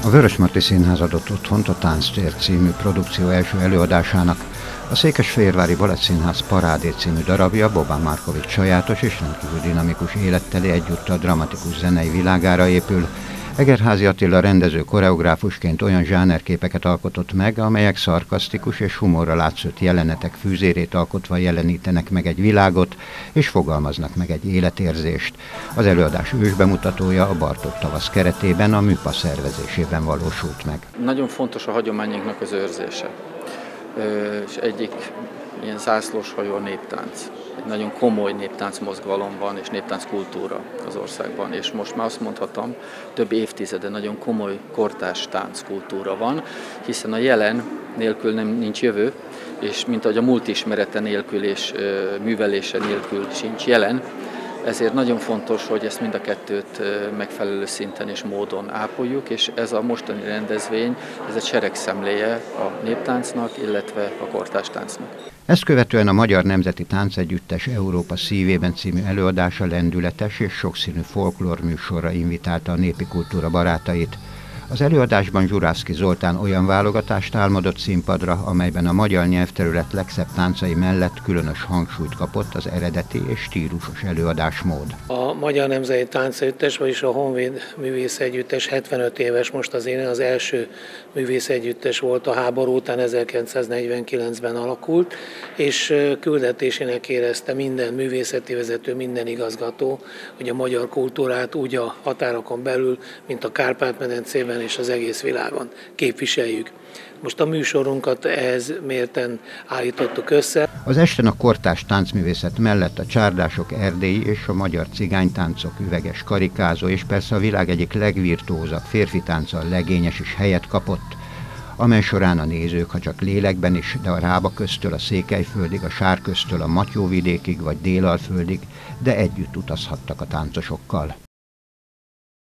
A Vörösmarty Színház adott otthont a Tánctér című produkció első előadásának. A Székesfehérvári Balettszínház Parádé című darabja Boban Markovics sajátos és rendkívül dinamikus életteli egyúttal dramatikus zenei világára épül. Egerházy Attila rendező koreográfusként olyan zsánerképeket alkotott meg, amelyek szarkasztikus és humorra látszott jelenetek fűzérét alkotva jelenítenek meg egy világot, és fogalmaznak meg egy életérzést. Az előadás ősbemutatója a Bartók tavasz keretében a műpa szervezésében valósult meg. Nagyon fontos a hagyományainknak az őrzése, és egyik ilyen zászlóshajó a néptánc. Egy nagyon komoly néptánc mozgalom van, és néptánc kultúra az országban, és most már azt mondhatom, több évtizede nagyon komoly kortárs tánckultúra van, hiszen a jelen nélkül nincs jövő, és mint ahogy a múlt ismerete nélkül és művelése nélkül sincs jelen, ezért nagyon fontos, hogy ezt mind a kettőt megfelelő szinten és módon ápoljuk, és ez a mostani rendezvény, ez egy seregszemléje a néptáncnak, illetve a kortárs táncnak. Ezt követően a Magyar Nemzeti Táncegyüttes Európa szívében című előadása lendületes és sokszínű folklór műsorra invitálta a népi kultúra barátait. Az előadásban Zsurászky Zoltán olyan válogatást álmodott színpadra, amelyben a magyar nyelvterület legszebb táncai mellett különös hangsúlyt kapott az eredeti és stílusos előadásmód. A Magyar Nemzeti Táncegyüttes, vagyis a Honvéd Művészegyüttes 75 éves most az első művészegyüttes volt a háború után, 1949-ben alakult, és küldetésének érezte minden művészeti vezető, minden igazgató, hogy a magyar kultúrát úgy a határokon belül, mint a Kárpát-medencében és az egész világon képviseljük. Most a műsorunkat ehhez mérten állítottuk össze. Az esten a kortárs táncművészet mellett a csárdások erdélyi és a magyar cigánytáncok, üveges karikázó és persze a világ egyik legvirtuózabb férfi tánca, a legényes is helyet kapott, amely során a nézők, ha csak lélekben is, de a Rába köztől a Székelyföldig, a Sárköztől a Matyóvidékig vagy Délalföldig, de együtt utazhattak a táncosokkal.